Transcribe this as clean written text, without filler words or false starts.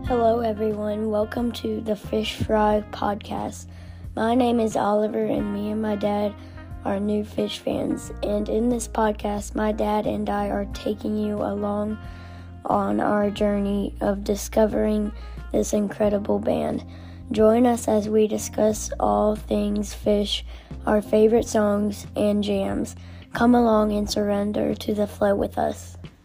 Hello everyone, welcome to the Phish Phry podcast. My name is Oliver and me and my dad are new Phish fans. And in this podcast, my dad and I are taking you along on our journey of discovering this incredible band. Join us as we discuss all things Phish, our favorite songs and jams. Come along and surrender to the flow with us.